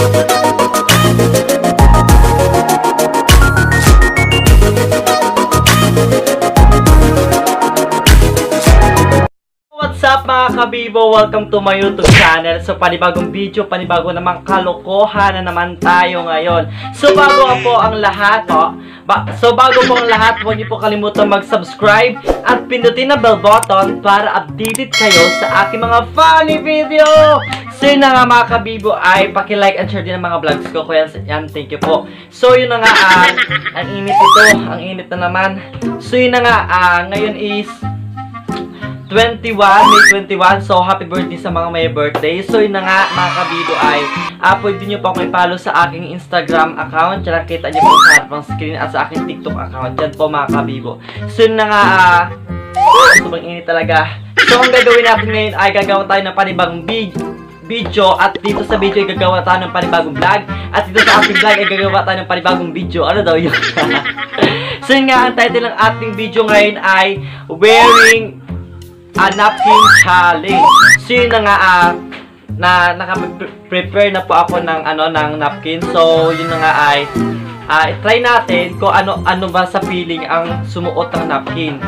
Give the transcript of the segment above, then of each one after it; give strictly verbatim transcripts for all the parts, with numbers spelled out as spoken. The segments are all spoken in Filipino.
What's up mga kabibo? Welcome to my YouTube channel. So panibagong video, panibago namang kalokohan na naman tayo ngayon. So bago po ang lahat, oh, ba so bago po ang lahat, huwag niyo po kalimutan mag-subscribe at pindutin na bell button para updated kayo sa aking mga funny video. So yun na nga mga kabibo, ay paki-like and share din ang mga vlogs ko. Kaya yan, thank you po. So yun na nga, uh, ang init ito, ang init na naman. So yun na nga, uh, ngayon is twenty-one, May twenty-one. So, happy birthday sa mga may birthday. So, yun na nga, mga kabibo ay uh, pwede nyo po akong i-follow sa aking Instagram account. Tsaka kita nyo po sa harap ng screen at sa aking TikTok account. Yan po, mga kabibo. So, yun na nga, uh, sobrang init talaga. So, ang gagawin natin ngayon ay gagawa tayo ng panibagong video. At dito sa video ay gagawa tayo ng panibagong vlog. At dito sa ating vlog ay gagawa tayo ng panibagong video. Ano daw yun? So, yun nga, ang title ng ating video ngayon ay Wearing a napkin challenge. So yun na nga, uh, na naka-prepare na po ako ng ano ng napkin. So yun na nga ay uh, try natin kung ano ano ba sa feeling ang sumuot ng napkin.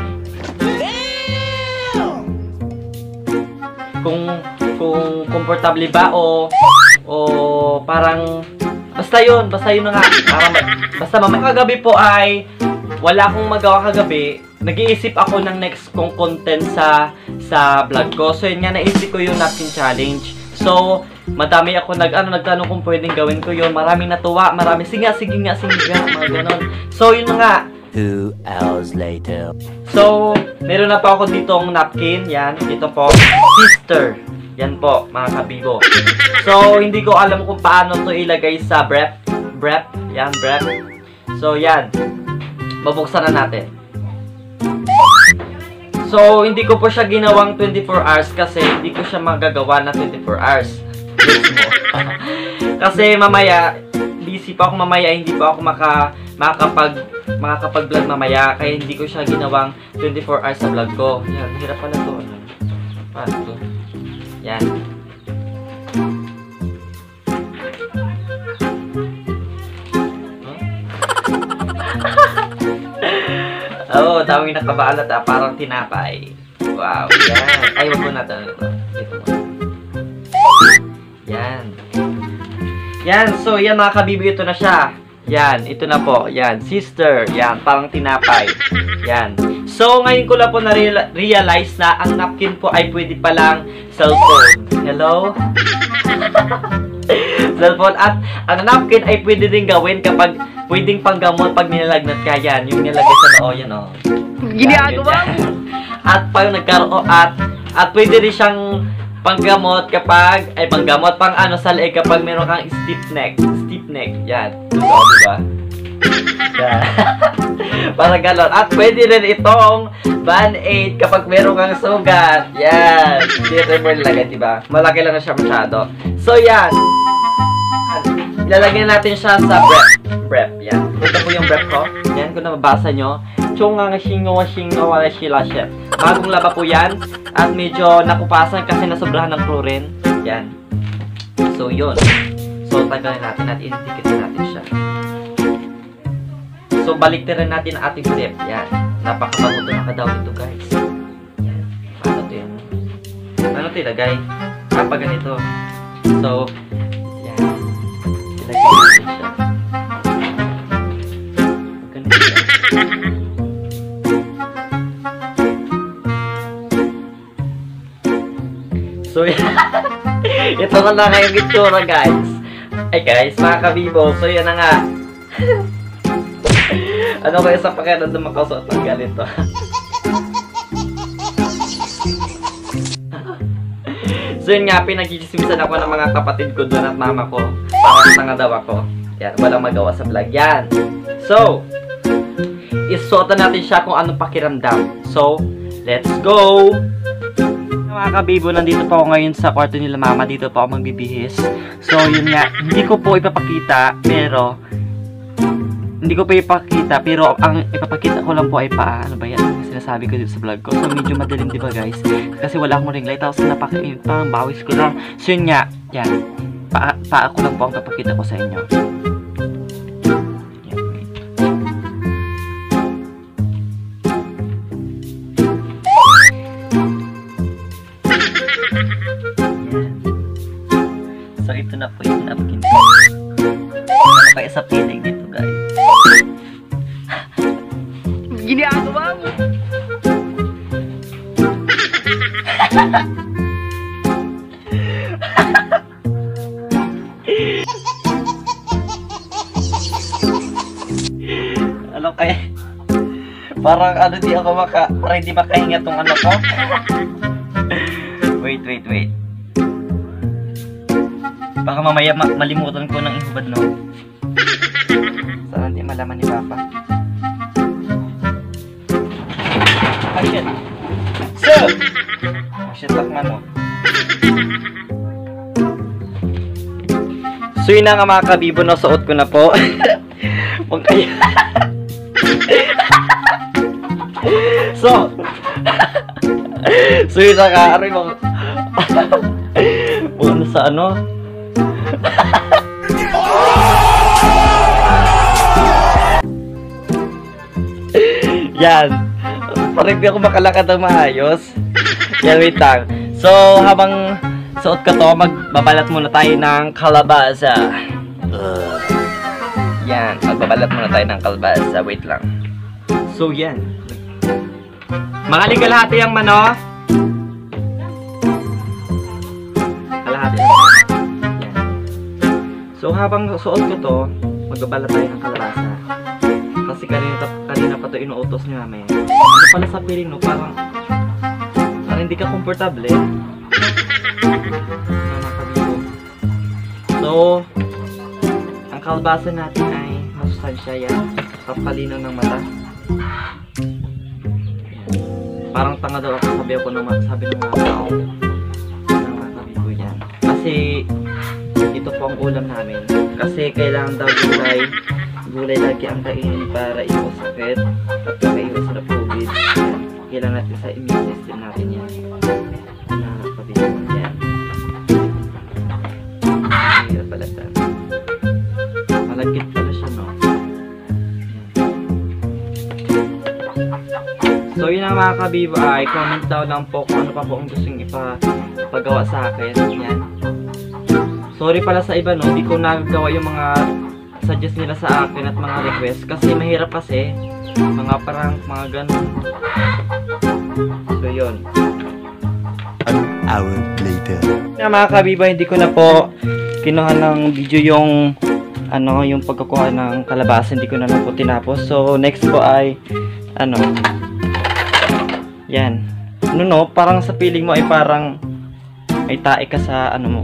Kung kung komportable ba o o parang basta yun, basta yun na nga. Parang, basta mamaya kagabi po ay wala akong magawa kagabi. Nag-iisip ako ng next kong content sa sa vlog ko. So yun nga, naisip ko yung napkin challenge. So, madami ako nag ano nagtanong kung pwedeng gawin ko yun. Maraming natuwa, marami sige nga, sige nga, sige nga, mga ganon. So yun nga. Two hours later. So, meron na pa ako ditong napkin. Yan, ito po. Sister. Yan po, mga kabibo. So, hindi ko alam kung paano to ilagay sa brep. Brep. Yan, brep. So, yan. Babuksan na natin. So, hindi ko po siya ginawang twenty-four hours kasi hindi ko siya magagawa na twenty-four hours. Kasi mamaya, busy pa ako mamaya, hindi pa ako maka, makakapag, makakapag-vlog mamaya. Kaya hindi ko siya ginawang twenty-four hours sa vlog ko. Yan, hirap pala to. Paano to? Yan. Oo, oh, daming nakabalat ah, parang tinapay. Wow, yan. Ay, wag mo na ito. Ito mo. Yan. Yan, so yan mga kabibi, ito na siya. Yan, ito na po. Yan, sister. Yan, parang tinapay. Yan. So, ngayon ko lang po na-realize na ang napkin po ay pwede palang cellphone. Hello? Cellphone. At ang napkin ay pwede din gawin kapag pwedeng panggamot pag nilalagnat ka. Yan, yung nilagay sa noo, yan o. Ginagawa mo. At pag nagkaroon, at at pwede rin siyang panggamot kapag, ay panggamot, pang ano sa leeg kapag meron kang stiff neck. Stiff neck, yan. Diba, diba? Yan. Parang ganon. At pwede rin itong band-aid kapag meron kang sugat. Yan. Dito mo nilagay, diba? Malaki lang na siya masyado. So, yan. Ilalagay natin siya sa brep. Brep, yan. Ito po yung brep ko. Yan, kung nababasa nyo. Chungang shingo shingo wala sila chef. Bagong laba po yan. At medyo nakupasan kasi nasobrahan ng chlorine. Yan. So, yun. So, tanggalin natin at idikit natin siya. So, baliktarin natin ang ating brep. Yan. Napakabago ito nakadaw ito, guys. Yan. Paano ito yun? Paano ito ilagay? Kapag ganito. So, yan. Ilagay natin siya. Ganito siya. So, ito na na ngayong itsura, guys. Ay, guys, mga kabibo. So, yan na nga. Ano kaya sa pakiramdam na makasuot ng ganito? So, yun nga, pinag-chismisan ako ng mga kapatid ko doon at mama ko. Parang tanga daw ako. Yan, walang magawa sa vlog. Yan. So, isuotan natin siya kung anong pakiramdam. So, let's go! Mga kabibo, nandito po ako ngayon sa kwarto nila mama. Dito po ako magbibihis. So, yun nga. Hindi ko po ipapakita, pero hindi ko pa ipakita, pero ang ipapakita ko lang po ay paa. Ano ba yan? Ang sinasabi ko dito sa vlog ko. So, medyo madilim, diba guys? Kasi wala akong ring light. Tapos, napaka-init. Parang bawis ko lang. So, yun nga. Yan. Pa, pa ako lang po ang papakita ko sa inyo. Yan, wait. Yan. So, ito na po yung napkin ko. Ano kayo sa piling dito, guys? Ginagawa mo! Ano kaya? Parang ano di ako maka... Parang hindi makahinga tong ano ko. Wait, wait, wait. Baka mamaya ma malimutan ko ng ihubad, no? Sana hindi malaman ni Papa. Ah, shit! So! Oh, shit, lakman, no? So, yun na nga mga kabibo, no? Suot ko na po. Huwag kayo. So, so yun na nga, aray mga... Ano sa ano? Yan. Parang hindi ako makalakad ng maayos. Yan, wait lang. So, habang suot ka to, magbabalat muna tayo ng kalabasa. Uh, yan, magbabalat muna tayo ng kalabasa. Wait lang. So, yan. Mga ligalhati ang mano. Kalahati lang. Yan. So, habang suot ko to, magbabalat tayo ng kalabasa. Kasi kanina, kanina pa to inuutos niya namin. Ano pala sa piling, no? Parang, parang hindi ka komportable. So, ang kalabasa natin ay masustansya yan. Kapalinaw ng mata. Parang tanga daw ako, sabi ako ng sabi ng mga tao. Ng mga kabibo yan. Kasi, ito po ang ulam namin. Kasi kailangan daw gulay. Gulay lagi ang kainin para iwas sakit at makaiwas sa COVID. Kailangan natin sa immune system natin yan. Mga kabibo yan. Mahirap pala sa malagkit pala siya, no? So yun ang mga kabibo ay comment daw lang po kung ano pa po ang gustong ipagawa sa akin. Yan. Sorry pala sa iba, no? Hindi ko nagagawa yung mga suggest nila sa akin at mga request. Kasi mahirap kasi. Mga parang, mga ganun. So yun. An hour later. Yung mga kabibo, hindi ko na po kinuha ng video yung ano, yung pagkukuha ng kalabasa. Hindi ko na lang po tinapos. So next po ay ano, yan. Ano no, parang sa feeling mo ay parang ay tae ka sa ano mo,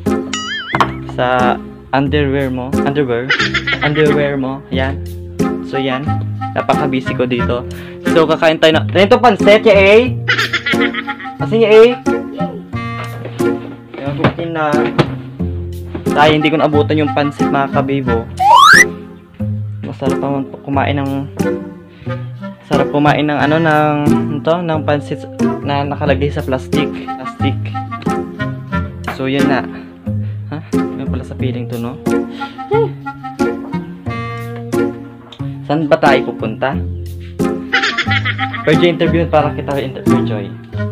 sa underwear mo, underwear, underwear mo, yan. So yan, napaka-busy ko dito. So kakain tayo na, ito pansit, ya eh? Kasi ya eh? Yung kukin na, tayo hindi ko naabutan yung pansit mga kabibo. Masarap naman po kumain ng, sarap kumain ng ano, ng, ito, ng pansit na nakalagay sa plastic, plastic. So yan na. Ha? Yan pala sa piling to, no? Saan ba tayo pupunta? Perjoy interview para kita interview, Joy.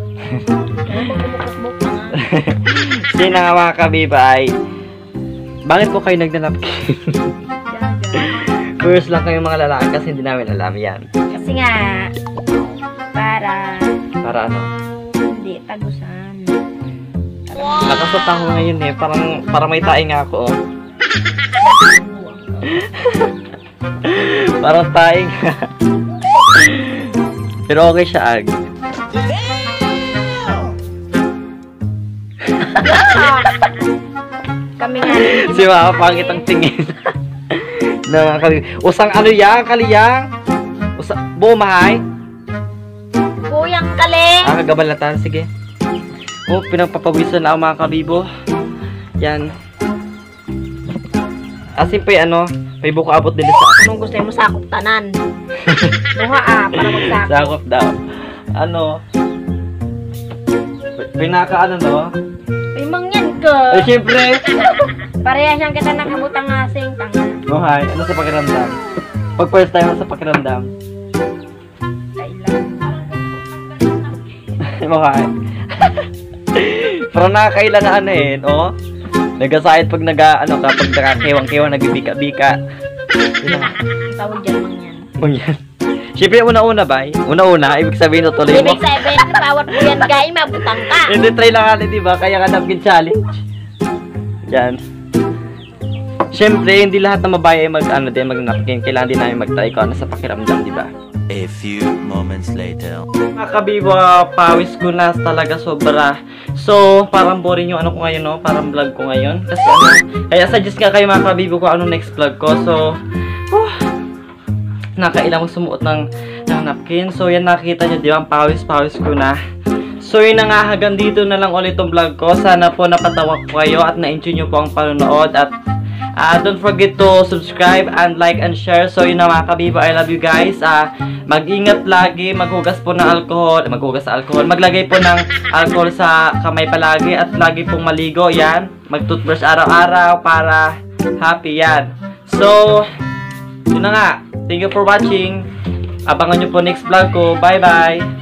Sino nga mga kabiba ay bakit po kayo nagna-napkin? First lang kayong mga lalaki kasi hindi namin alam yan. Kasi nga para Para ano? hindi tagusan. Wow. Nakasot ako ngayon eh. Parang, parang may tae nga ako. Oh. Parang tae nga. Pero okay siya, Ag. Kami nga. Si Mama, pangit ang tingin. Na, usang ano yan, kaliyang? Usang, bumahay? Kuyang kaling. Ah, kagabalatan. Sige. Oh, pinagpapawisan na ako mga kabibo. Yan. Asin pa ano, may buko abot din sa Anong gusto mo sakop tanan? Buha ah, para magsakop. sakop daw. Ano? Pinaka ano no? Ay, mangyan ka. Eh, syempre. Pareha siyang kita nakabutang ngasing tanga. Oh, hi. Ano sa pakiramdam? Pag first time, ano sa pakiramdam? Kailan. Oh, hi. Parang nakakailan na ano eh, no? Nagasahit pag naga, ano, kapag nakakewang-kewang, nagbibika-bika. Yun na. Tawag dyan lang yan. Oh, yan. Siyempre, una-una ba? Una-una, ibig sabihin tutuloy mo. Ibig sabihin, bawat mo yan guy, mabutang ka. Hindi, try lang natin, di ba? Kaya ka napkin challenge. Yan. Siyempre, hindi lahat ng mabahay ay mag, ano din, mag-napkin. Kailangan din namin mag-try ko ano sa pakiramdam, di ba? A few moments later. Mga kabibo, ah, pawis ko na talaga sobra. So, parang boring yung ano ko ngayon, no? Parang vlog ko ngayon. Kasi ano, kaya suggest nga kayo mga kabibo ko anong next vlog ko. So, oh, nakailang sumuot ng, ng napkin. So, yan nakikita nyo, di ba? Ang pawis-pawis ko na. So, yun na nga, hanggang dito na lang ulit itong vlog ko. Sana po napatawa ko kayo at na-enjoy nyo po ang panonood. At uh, don't forget to subscribe and like and share. So, yun na mga kabibo, I love you guys. Uh, mag-ingat lagi, maghugas po ng alcohol. Maghugas sa alcohol. Maglagay po ng alcohol sa kamay palagi. At lagi pong maligo, yan. Mag-toothbrush araw-araw para happy yan. So, yun na nga. Thank you for watching. Abangan nyo po next vlog ko. Bye-bye!